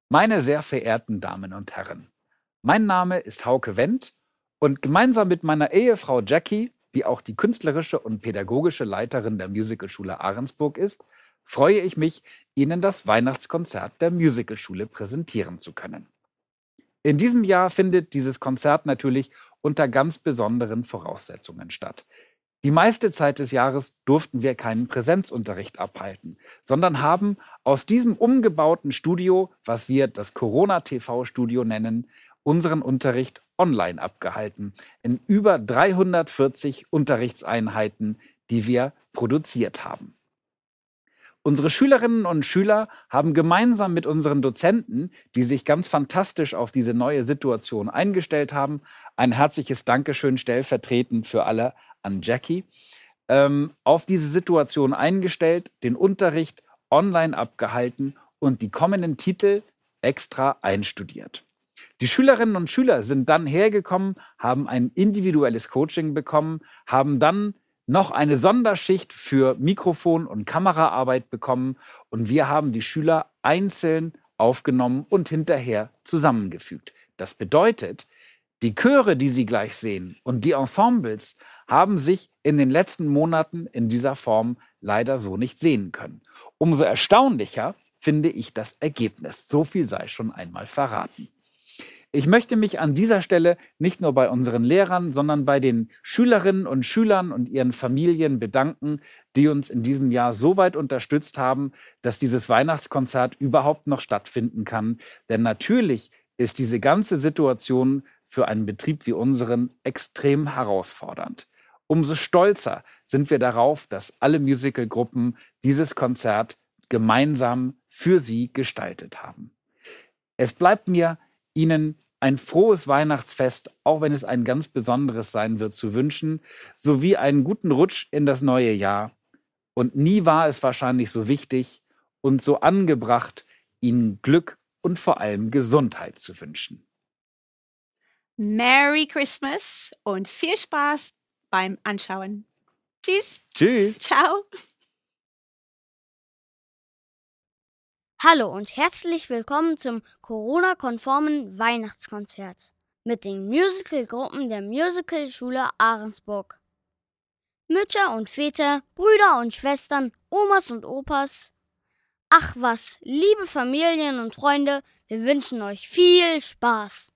Meine sehr verehrten Damen und Herren, mein Name ist Hauke Wendt und gemeinsam mit meiner Ehefrau Jackie, die auch die künstlerische und pädagogische Leiterin der Musicalschule Ahrensburg ist, freue ich mich, Ihnen das Weihnachtskonzert der Musicalschule präsentieren zu können. In diesem Jahr findet dieses Konzert natürlich unter ganz besonderen Voraussetzungen statt. Die meiste Zeit des Jahres durften wir keinen Präsenzunterricht abhalten, sondern haben aus diesem umgebauten Studio, was wir das Corona-TV-Studio nennen, unseren Unterricht online abgehalten, in über 340 Unterrichtseinheiten, die wir produziert haben. Unsere Schülerinnen und Schüler haben gemeinsam mit unseren Dozenten, die sich ganz fantastisch auf diese neue Situation eingestellt haben, ein herzliches Dankeschön stellvertretend für alle an Jackie, auf diese Situation eingestellt, den Unterricht online abgehalten und die kommenden Titel extra einstudiert. Die Schülerinnen und Schüler sind dann hergekommen, haben ein individuelles Coaching bekommen, haben dann noch eine Sonderschicht für Mikrofon- und Kameraarbeit bekommen und wir haben die Schüler einzeln aufgenommen und hinterher zusammengefügt. Das bedeutet, die Chöre, die Sie gleich sehen und die Ensembles haben sich in den letzten Monaten in dieser Form leider so nicht sehen können. Umso erstaunlicher finde ich das Ergebnis. So viel sei schon einmal verraten. Ich möchte mich an dieser Stelle nicht nur bei unseren Lehrern, sondern bei den Schülerinnen und Schülern und ihren Familien bedanken, die uns in diesem Jahr so weit unterstützt haben, dass dieses Weihnachtskonzert überhaupt noch stattfinden kann. Denn natürlich ist diese ganze Situation für einen Betrieb wie unseren extrem herausfordernd. Umso stolzer sind wir darauf, dass alle Musicalgruppen dieses Konzert gemeinsam für Sie gestaltet haben. Es bleibt mir, Ihnen ein frohes Weihnachtsfest, auch wenn es ein ganz besonderes sein wird, zu wünschen, sowie einen guten Rutsch in das neue Jahr. Und nie war es wahrscheinlich so wichtig und so angebracht, Ihnen Glück und vor allem Gesundheit zu wünschen. Merry Christmas und viel Spaß beim Anschauen. Tschüss. Tschüss. Ciao. Hallo und herzlich willkommen zum Corona-konformen Weihnachtskonzert mit den Musicalgruppen der Musicalschule Ahrensburg. Mütter und Väter, Brüder und Schwestern, Omas und Opas. Ach was, liebe Familien und Freunde, wir wünschen euch viel Spaß.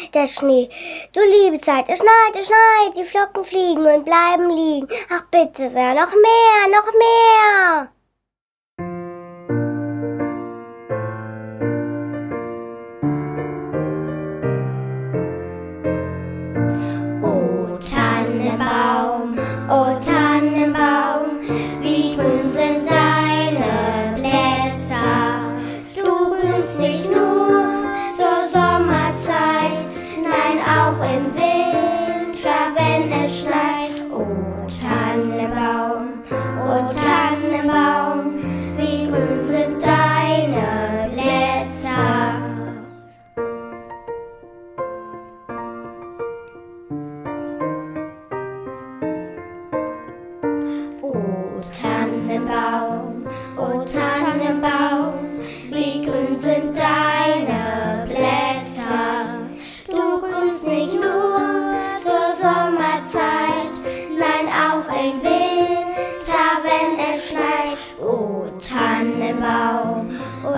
der Schnee. Du liebe Zeit, es schneit, die Flocken fliegen und bleiben liegen. Ach bitte sehr, noch mehr, noch mehr. O Tannenbaum, wie grün sind deine Blätter. Du grünst nicht nur zur Sommerzeit, nein auch im Winter, wenn es schneit. O Tannenbaum, wie grün sind deine Blätter. O Tannenbaum, wie grün sind deine Blätter. Du grünst nicht nur zur Sommerzeit, nein auch im Winter, wenn es schneit. O Tannenbaum,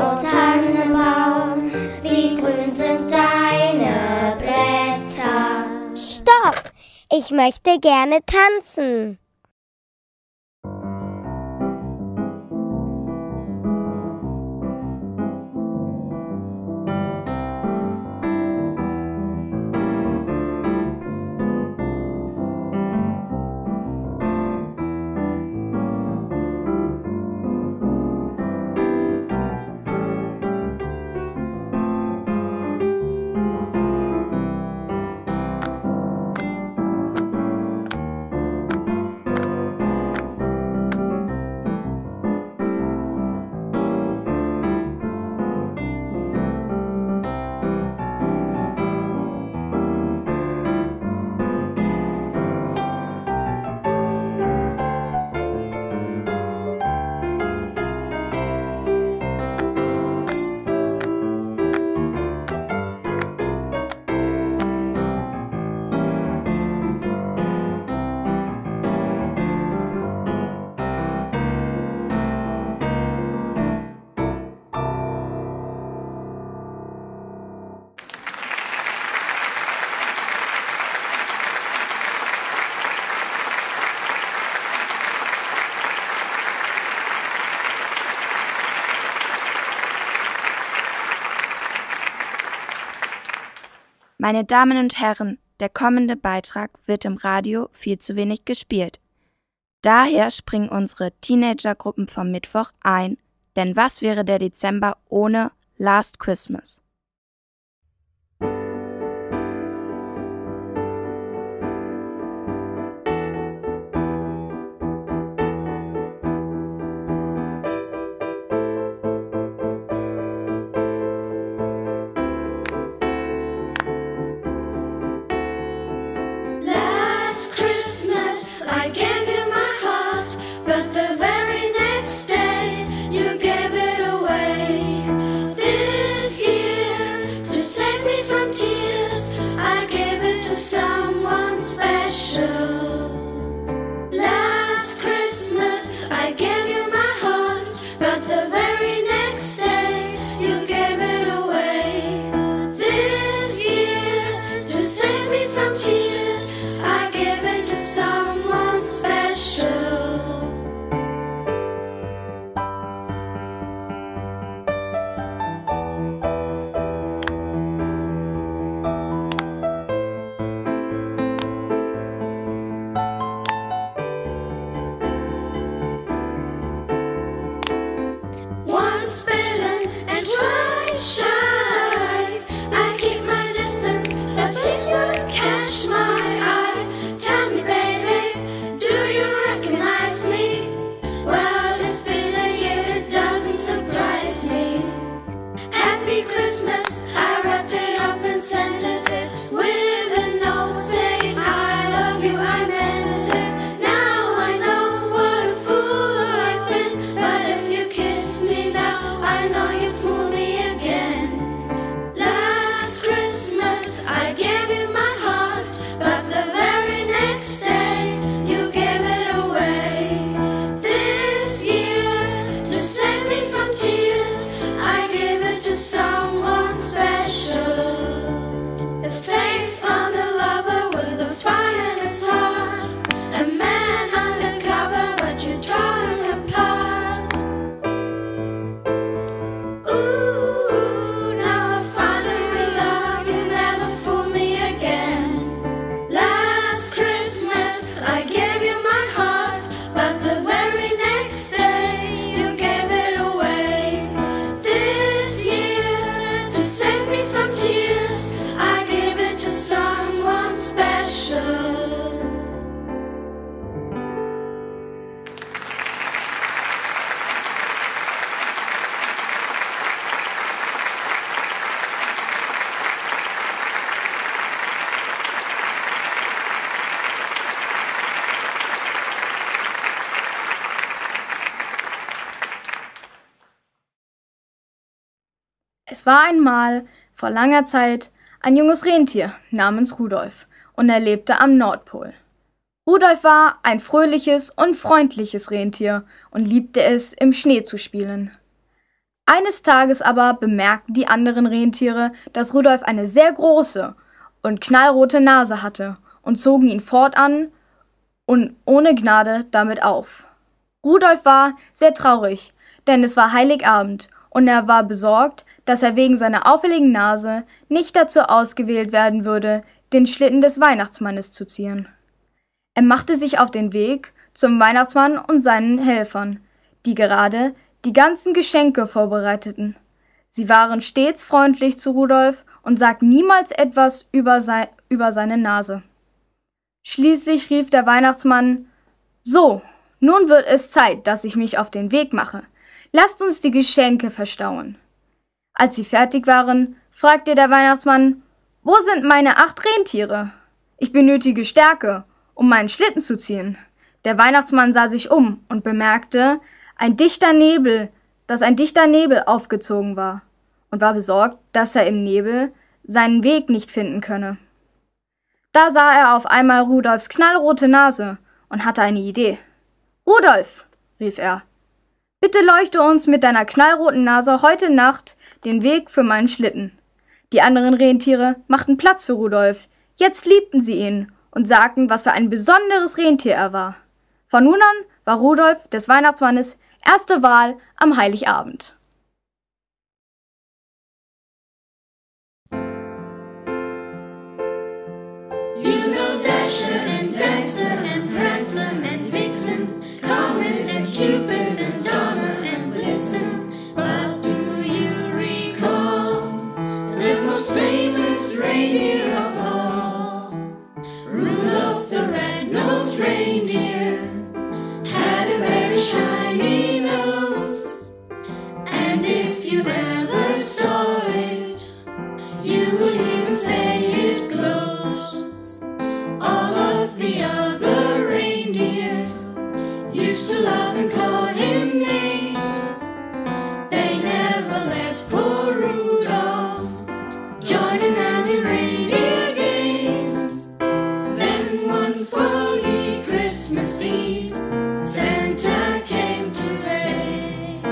wie grün sind deine Blätter. Stopp! Ich möchte gerne tanzen. Meine Damen und Herren, der kommende Beitrag wird im Radio viel zu wenig gespielt. Daher springen unsere Teenagergruppen vom Mittwoch ein, denn was wäre der Dezember ohne Last Christmas? I know you fool me again. Es war einmal, vor langer Zeit, ein junges Rentier namens Rudolf und er lebte am Nordpol. Rudolf war ein fröhliches und freundliches Rentier und liebte es, im Schnee zu spielen. Eines Tages aber bemerkten die anderen Rentiere, dass Rudolf eine sehr große und knallrote Nase hatte und zogen ihn fortan und ohne Gnade damit auf. Rudolf war sehr traurig, denn es war Heiligabend und er war besorgt, dass er wegen seiner auffälligen Nase nicht dazu ausgewählt werden würde, den Schlitten des Weihnachtsmannes zu ziehen. Er machte sich auf den Weg zum Weihnachtsmann und seinen Helfern, die gerade die ganzen Geschenke vorbereiteten. Sie waren stets freundlich zu Rudolf und sagten niemals etwas über seine Nase. Schließlich rief der Weihnachtsmann: »So, nun wird es Zeit, dass ich mich auf den Weg mache. Lasst uns die Geschenke verstauen.« Als sie fertig waren, fragte der Weihnachtsmann: »Wo sind meine 8 Rentiere? Ich benötige Stärke, um meinen Schlitten zu ziehen.« Der Weihnachtsmann sah sich um und bemerkte, dass ein dichter Nebel aufgezogen war und war besorgt, dass er im Nebel seinen Weg nicht finden könne. Da sah er auf einmal Rudolfs knallrote Nase und hatte eine Idee. »Rudolf«, rief er, »bitte leuchte uns mit deiner knallroten Nase heute Nacht den Weg für meinen Schlitten.« Die anderen Rentiere machten Platz für Rudolf. Jetzt liebten sie ihn und sagten, was für ein besonderes Rentier er war. Von nun an war Rudolf des Weihnachtsmannes erste Wahl am Heiligabend. You know Dasher and Dancer and Prancer and Vixen, Comet and Cupid and Donner and Blitzen. But do you recall the most famous reindeer of all? Rudolph the red-nosed reindeer had a very shiny nose, and if you ever saw it, you would even say it glows. All of the other reindeers used to love and call him names. They never let poor Rudolph join in any reindeer games. Then one foggy Christmas Eve, Santa came to say,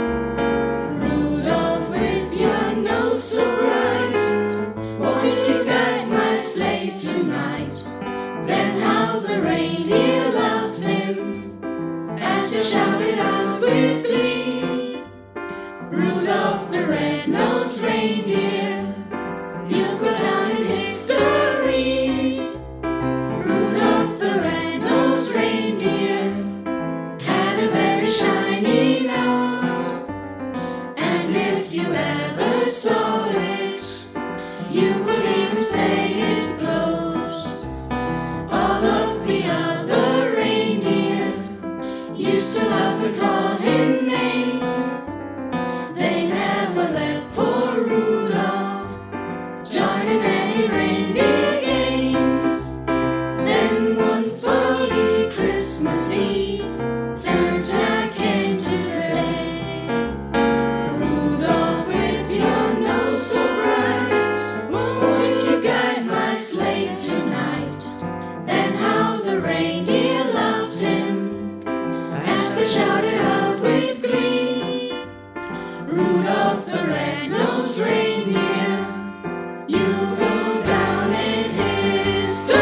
Rudolph, with your nose so bright, won't you guide my sleigh tonight? Then how the reindeer loved him as they shouted out with glee. Rudolph the red-nosed reindeer, you'll go down in history. Rudolph the red-nosed reindeer had a very shiny nose, and if you ever saw it, you would even say it glows. All of the other reindeers used to laugh and call him names. They never let poor Rudolph join in any reindeer games. Then one foggy Christmas Eve, Santa came to say, Rudolph, with your nose so bright, won't you guide my sleigh tonight? Then how the reindeer loved him as they shouted out with glee. Rudolph the red-nosed reindeer, you go down in history.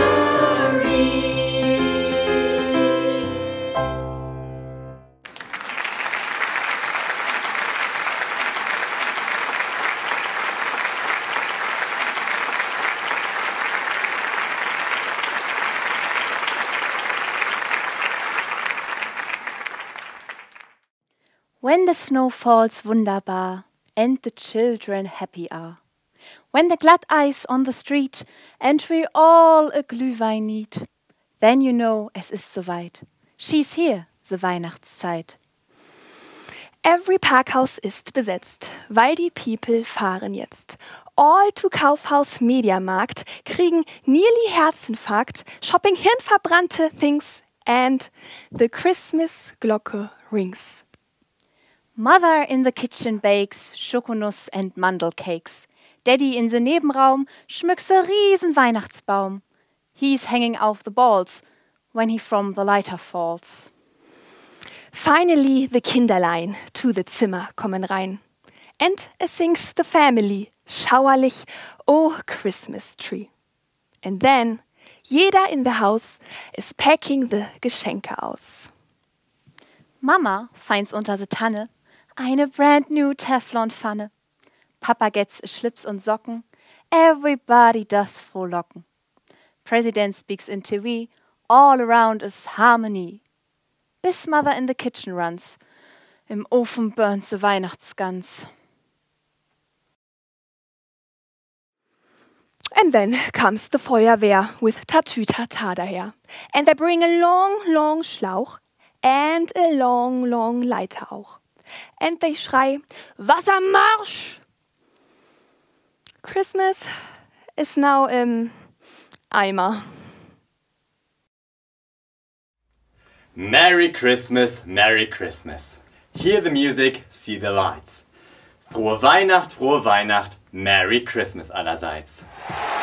When the snow falls wunderbar, and the children happy are. When the glad ice on the street, and we all a Glühwein need, then you know es ist soweit. She's here, the Weihnachtszeit. Every Parkhaus ist besetzt, weil die People fahren jetzt. All to Kaufhaus Mediamarkt, kriegen nearly Herzinfarkt, shopping hirnverbrannte things, and the Christmas Glocke rings. Mother in the kitchen bakes Schokonuss and Mandelcakes. Daddy in the Nebenraum schmückt a riesen Weihnachtsbaum. He's hanging off the balls when he from the leiter falls. Finally the Kinderlein to the Zimmer kommen rein. And es sings the family, schauerlich, oh Christmas tree. And then jeder in the house is packing the Geschenke aus. Mama finds unter the Tanne eine brand new Teflonpfanne. Papa gets a Schlips und Socken. Everybody does frohlocken. President speaks in TV. All around is harmony. Bis Mother in the kitchen runs. Im Ofen burns the Weihnachtsgans. And then comes the Feuerwehr with Tatütata daher. And they bring a long, long Schlauch and a long, long Leiter auch. And they schrei, Wassermarsch! Christmas is now im Eimer. Merry Christmas, Merry Christmas. Hear the music, see the lights. Frohe Weihnacht, Merry Christmas allerseits.